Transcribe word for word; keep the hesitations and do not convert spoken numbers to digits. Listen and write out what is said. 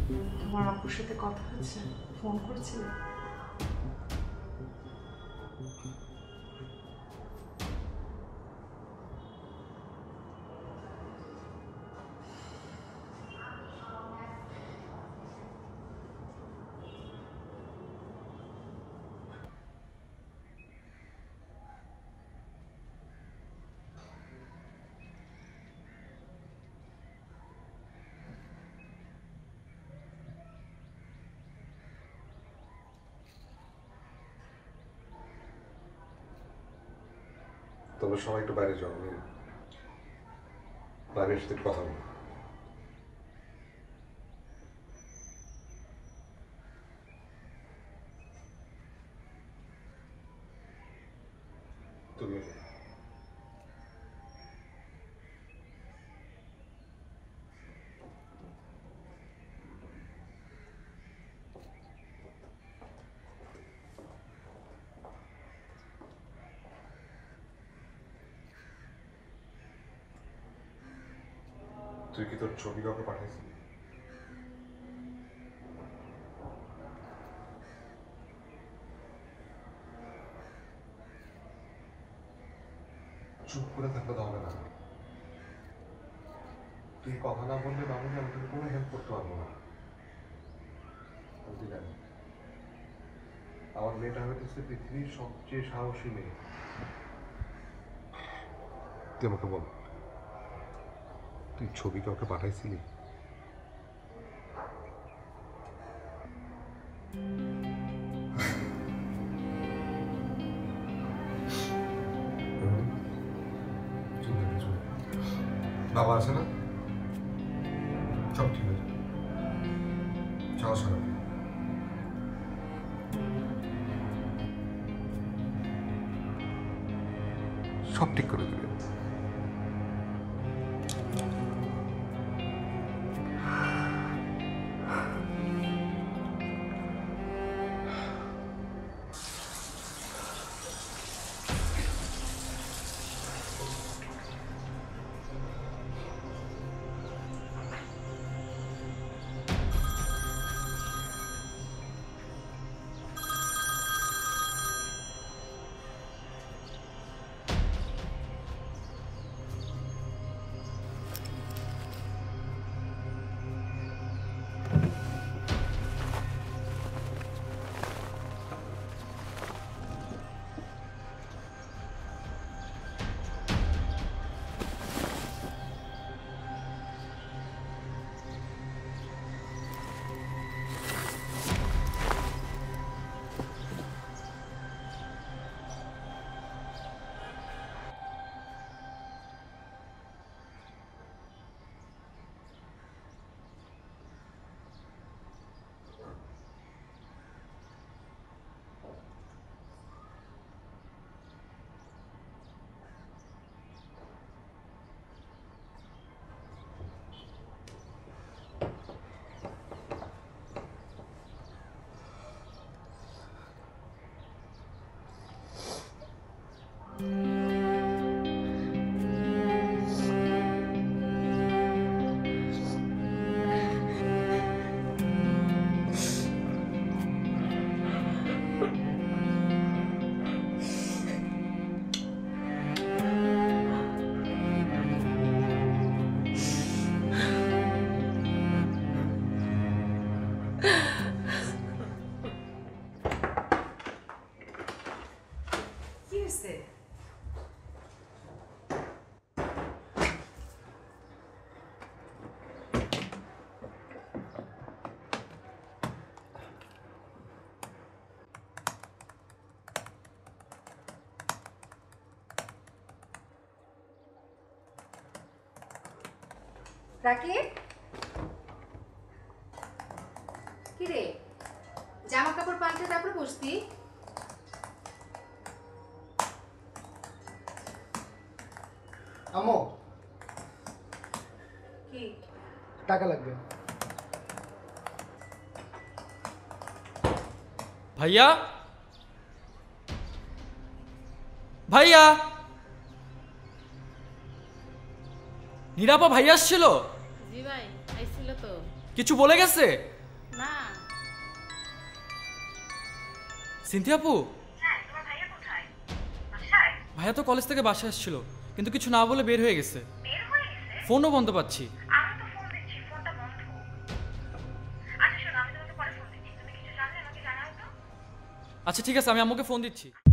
তোমার আপুর সাথে কথা হচ্ছে, ফোন করেছিল? তোমরা সবাই একটু বাইরে যাও, আমি বাইরের সাথে কথা বলবো। তুমি তুই কি তোর ছবি কাউকে পাঠাইছিলি? চুপ করে থাকলে তো হবে না। তুই কথা না বললে বাবুকে আমি তোকে কোনো হেল্প করতে পারবো না। বুঝলি না, আমার মেয়েটা হইতেছে পৃথিবীর সবচেয়ে সাহসী মেয়ে। তুই আমাকে বল, তুই ছবি কাউকে পাঠাইছিলি? বাবা আছে না? সব ঠিক আছে, সমস্যা নেই। সব ঠিক করে দিবে। রাকিব, কি রে, জামা কাপড় পাল্টে তারপর বসতি? আম্মু, কি টাকা লাগবে? ভাইয়া, ভাইয়া, নীরাপা ভাইয়া আসছিল? জি ভাই, আইছিল তো। কিছু বলে গেছে? সিনথিয়া আপু, হ্যাঁ, তোমার ভাইয়া কোথায়? বাসায়? ভাইয়া তো কলেজ থেকে বাসায় আসছিল, কিন্তু কিছু না বলে বের হয়ে গেছে। বের হয়ে গেছে? ফোনও বন্ধ পাচ্ছি। আমি তো ফোন দিচ্ছি, ফোনটা বন্ধ। আচ্ছা শোনো, আমি তোমাকে পরে ফোন দিচ্ছি। তুমি কিছু জানলে আমাকে জানাও তো। আচ্ছা ঠিক আছে, আমি আম্মুকে ফোন দিচ্ছি।